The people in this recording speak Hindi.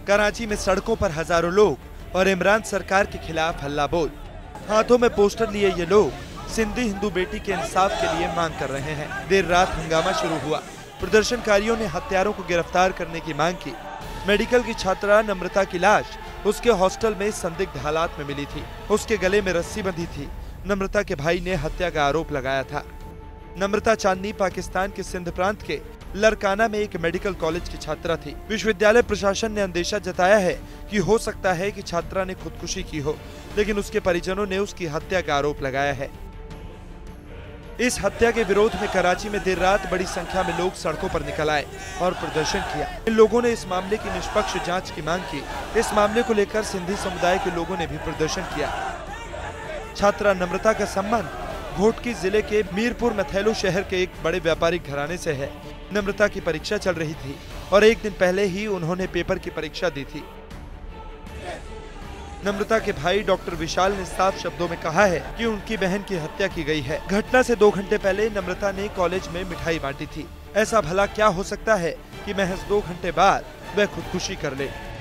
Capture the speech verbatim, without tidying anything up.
कराची में सड़कों पर हजारों लोग और इमरान सरकार के खिलाफ हल्ला बोल। हाथों में पोस्टर लिए ये लोग सिंधी हिंदू बेटी के इंसाफ के लिए मांग कर रहे हैं। देर रात हंगामा शुरू हुआ। प्रदर्शनकारियों ने हत्यारों को गिरफ्तार करने की मांग की। मेडिकल की छात्रा नम्रता की लाश उसके हॉस्टल में संदिग्ध हालात में मिली थी। उसके गले में रस्सी बंधी थी। नम्रता के भाई ने हत्या का आरोप लगाया था। नम्रता चांदनी पाकिस्तान के सिंध प्रांत के लरकाना में एक मेडिकल कॉलेज की छात्रा थी। विश्वविद्यालय प्रशासन ने अंदेशा जताया है कि हो सकता है कि छात्रा ने खुदकुशी की हो, लेकिन उसके परिजनों ने उसकी हत्या का आरोप लगाया है। इस हत्या के विरोध में कराची में देर रात बड़ी संख्या में लोग सड़कों पर निकल आए और प्रदर्शन किया। इन लोगों ने इस मामले की निष्पक्ष जांच की मांग की। इस मामले को लेकर सिंधी समुदाय के लोगों ने भी प्रदर्शन किया। छात्रा नम्रता का संबंध घोटकी जिले के मीरपुर मैथैलो शहर के एक बड़े व्यापारिक घराने से है। नम्रता की परीक्षा चल रही थी और एक दिन पहले ही उन्होंने पेपर की परीक्षा दी थी। नम्रता के भाई डॉक्टर विशाल ने साफ शब्दों में कहा है कि उनकी बहन की हत्या की गई है। घटना से दो घंटे पहले नम्रता ने कॉलेज में मिठाई बांटी थी। ऐसा भला क्या हो सकता है कि महज दो घंटे बाद वह खुदकुशी कर ले।